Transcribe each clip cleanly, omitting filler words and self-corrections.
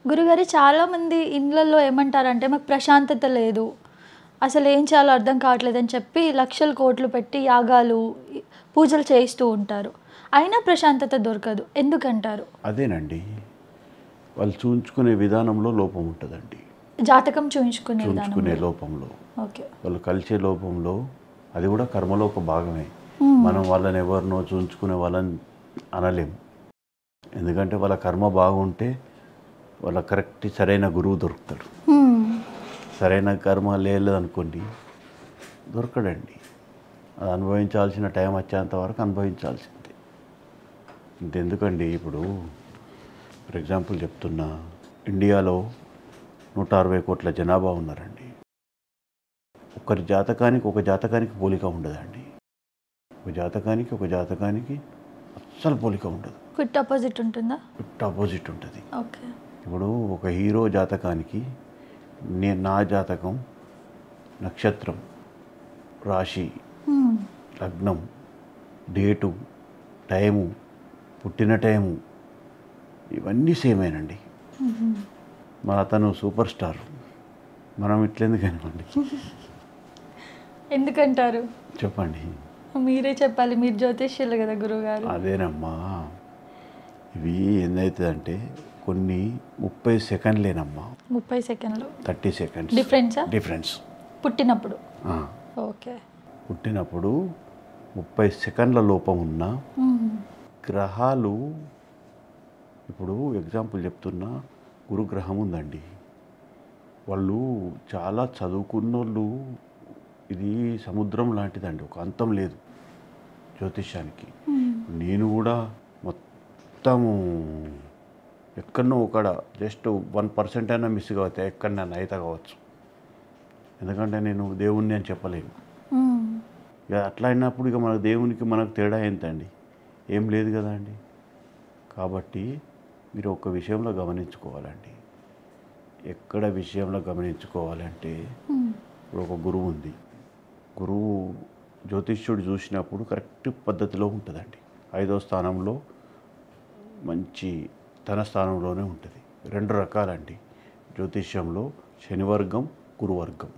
గురుగారు చాలామంది ఇండ్లలో ఏమంటారంటే మాకు ప్రశాంతత లేదు, అసలు ఏం చేయాలో అర్థం కావట్లేదని చెప్పి లక్షలు కోట్లు పెట్టి యాగాలు పూజలు చేయిస్తూ ఉంటారు. అయినా ప్రశాంతత దొరకదు, ఎందుకంటారు? అదేనండి, వాళ్ళు చూయించుకునే విధానంలో లోపం ఉంటుందండి. జాతకం చూయించుకునే లోపంలో, ఓకే, వాళ్ళు కలిసే లోపంలో, అది కూడా కర్మలో ఒక భాగమే. మనం వాళ్ళని ఎవరినో చూయించుకునే వాళ్ళని అనలేము. ఎందుకంటే వాళ్ళ కర్మ బాగుంటే వాళ్ళ కరెక్ట్ సరైన గురువు దొరుకుతాడు. సరైన కర్మ లేదనుకోండి దొరకడండి. అది అనుభవించాల్సిన టైం వచ్చేంత వరకు అనుభవించాల్సిందే. ఇంతెందుకండి, ఇప్పుడు ఫర్ ఎగ్జాంపుల్ చెప్తున్నా, ఇండియాలో 160 కోట్ల జనాభా ఉన్నారండి. ఒక జాతకానికి పోలిక ఉండదండి. ఒక జాతకానికి అస్సలు పోలిక ఉండదు. క్విట్ ఆపోజిట్ ఉంటుందా? క్విట్ ఆపోజిట్ ఉంటుంది. ఓకే. ఇప్పుడు ఒక హీరో జాతకానికి నా జాతకం, నక్షత్రం, రాశి, లగ్నం, డేటు, టైము, పుట్టిన టైము ఇవన్నీ సేమేనండి. మన అతను సూపర్ స్టార్, మనం ఇట్లెందుకనివ్వండి. ఎందుకంటారు చెప్పండి, మీరే చెప్పాలి, మీరు జ్యోతిష్యులు కదా గురువుగారు. అదేనమ్మా, ఇవి ఏందవుతుందంటే కొన్ని 30 సెకండ్లేనమ్మా. 30 సెకండ్లు, 30 సెకండ్స్ డిఫరెన్స్ పుట్టినప్పుడు. ఓకే, పుట్టినప్పుడు 30 సెకండ్ల లోపం ఉన్న గ్రహాలు, ఇప్పుడు ఎగ్జాంపుల్ చెప్తున్నా, గురుగ్రహం ఉందండి. వాళ్ళు చాలా చదువుకున్నోళ్ళు, ఇది సముద్రం లాంటిదండి, ఒక అంతం లేదు జ్యోతిష్యానికి. నేను కూడా మొత్తము ఎక్కడనో ఒకడ జస్ట్ 1% అయినా మిస్ కావచ్చు, ఎక్కడైనా అయితే కావచ్చు. ఎందుకంటే నేను దేవుణ్ణి అని చెప్పలేను. ఇక అట్లా అయినప్పుడు ఇక మన దేవునికి మనకు తేడా ఎంతండి? ఏం లేదు కదా అండి. కాబట్టి మీరు ఒక విషయంలో గమనించుకోవాలండి. ఎక్కడ విషయంలో గమనించుకోవాలంటే, ఇప్పుడు ఒక గురువు ఉంది. గురువు జ్యోతిష్యుడు చూసినప్పుడు కరెక్ట్ పద్ధతిలో ఉంటుందండి. 5వ స్థానంలో మంచి తన స్థానంలోనే ఉంటుంది. 2 రకాలండి జ్యోతిష్యంలో, శనివర్గం, గురువర్గం,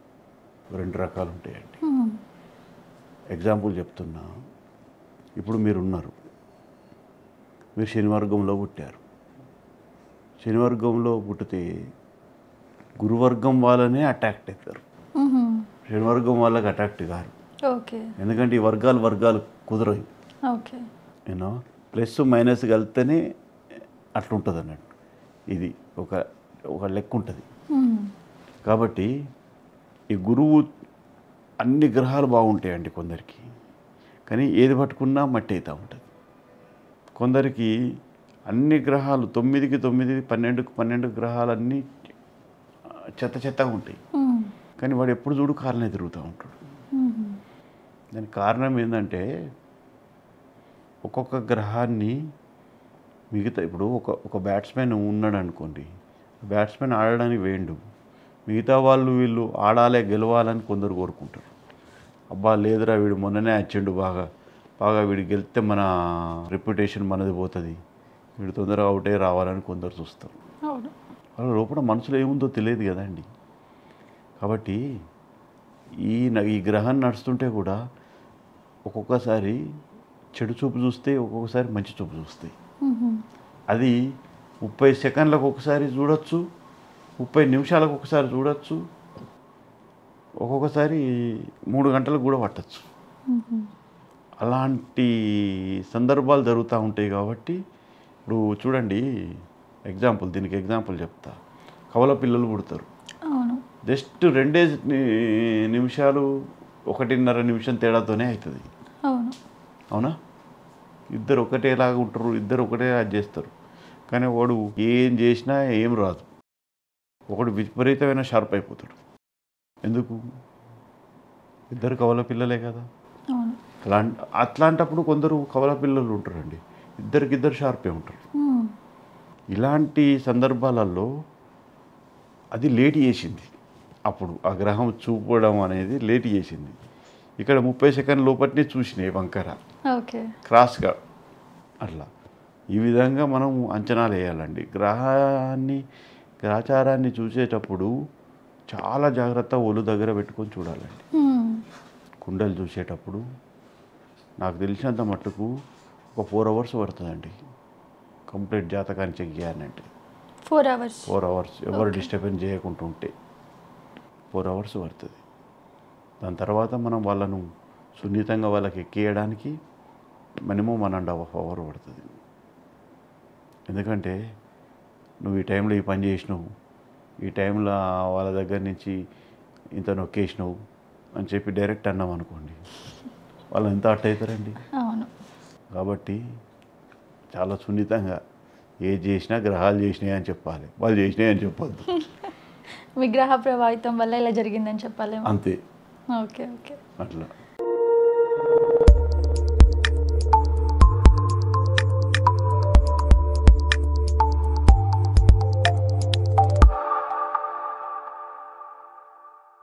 2 రకాలు ఉంటాయండి. ఎగ్జాంపుల్ చెప్తున్నా, ఇప్పుడు మీరున్నారు, మీరు శనివర్గంలో పుట్టారు. శనివర్గంలో పుట్టితే గురువర్గం వాళ్ళనే అట్రాక్ట్ అవుతారు, శనివర్గం వాళ్ళకి అట్రాక్ట్ కారు. ఓకే, ఎందుకంటే ఈ వర్గాలు కుదరవు. ఓకే, యూనో, ప్లస్ మైనస్ కలిస్తేనే అట్లుంటుంది అన్నట్టు. ఇది ఒక లెక్క ఉంటుంది. కాబట్టి ఈ గురువు, అన్ని గ్రహాలు బాగుంటాయండి కొందరికి, కానీ ఏది పట్టుకున్నా మట్టి అవుతూ ఉంటుంది. కొందరికి అన్ని గ్రహాలు 9కి 9, 12కి 12 గ్రహాలన్నీ చెత్తగా ఉంటాయి, కానీ వాడు ఎప్పుడు చూడు కారణమే తిరుగుతూ ఉంటాడు. దానికి కారణం ఏంటంటే, ఒక్కొక్క గ్రహాన్ని ఇప్పుడు ఒక బ్యాట్స్మెన్ ఉన్నాడు అనుకోండి, బ్యాట్స్మెన్ ఆడడానికి వేయండు, మిగతా వీళ్ళు ఆడాలే గెలవాలని కొందరు కోరుకుంటారు. అబ్బా లేదురా, వీడు మొన్ననే వచ్చిండు, బాగా వీడు గెలిస్తే మన రెప్యుటేషన్ మనది పోతుంది, వీడు తొందరగా అవుటే రావాలని కొందరు చూస్తారు. వాళ్ళ లోపల మనసులో ఏముందో తెలియదు కదండి. కాబట్టి ఈ గ్రహం నడుస్తుంటే కూడా ఒక్కొక్కసారి చెడు చూపు చూస్తే, ఒక్కొక్కసారి మంచి చూపు చూస్తాయి. అది 30 సెకండ్లకు ఒకసారి చూడొచ్చు, 30 నిమిషాలకు ఒకసారి చూడొచ్చు, ఒక్కొక్కసారి 3 గంటలకు కూడా పట్టచ్చు. అలాంటి సందర్భాలు జరుగుతూ ఉంటాయి. కాబట్టి ఇప్పుడు చూడండి, దీనికి ఎగ్జాంపుల్ చెప్తా. కవల పిల్లలు పుడతారు, జస్ట్ 2 నిమిషాలు 1.5 నిమిషం తేడాతోనే అవుతుంది. అవునా? ఇద్దరు ఒకటేలాగా ఉంటారు, ఇద్దరు ఒకటే అది చేస్తారు, కానీ వాడు ఏం చేసినా ఏం రాదు. ఒకడు విపరీతమైన షార్ప్ అయిపోతాడు. ఎందుకు? ఇద్దరు కవల పిల్లలే కదా. అట్లాంటప్పుడు కొందరు కవల పిల్లలు ఉంటారండి, ఇద్దరికిద్దరు షార్పే ఉంటారు. ఇలాంటి సందర్భాలలో అది లేట్ చేసింది. అప్పుడు ఆ గ్రహం చూపడం అనేది లేట్ చేసింది. ఇక్కడ 30 సెకండ్ల లోపటినే చూసినాయి వంకర, క్రాస్గా అట్లా. ఈ విధంగా మనం అంచనాలు వేయాలండి. గ్రహచారాన్ని చూసేటప్పుడు చాలా జాగ్రత్త ఒళ్ళు దగ్గర పెట్టుకొని చూడాలండి. కుండలు చూసేటప్పుడు నాకు తెలిసినంత మట్టుకు ఒక 4 అవర్స్ పడుతుందండి కంప్లీట్ జాతకాన్ని చెక్ చేయాలంటే. 4 అవర్స్ 4 అవర్స్ ఎవరు డిస్టర్బెన్స్ చేయకుండా ఉంటే 4 అవర్స్ పడుతుంది. దాని తర్వాత మనం వాళ్ళను సున్నితంగా వాళ్ళకి ఎక్కియడానికి మినిమం 1.5 అవర్ పడుతుంది. ఎందుకంటే నువ్వు ఈ టైంలో ఈ పని చేసినావు, ఈ టైంలో వాళ్ళ దగ్గర నుంచి ఇంత నొక్కేసినావు అని చెప్పి డైరెక్ట్ అన్నాం అనుకోండి, వాళ్ళు ఎంత అట్ అవుతారండి. అవును. కాబట్టి చాలా సున్నితంగా ఏది చేసినా గ్రహాలు చేసినాయి అని చెప్పాలి, వాళ్ళు చేసినాయి అని చెప్పొద్దు. మీ గ్రహ ప్రభావితం వల్ల ఇలా జరిగిందని చెప్పాలేమో. అంతే, ఓకే ఓకే. అట్లా.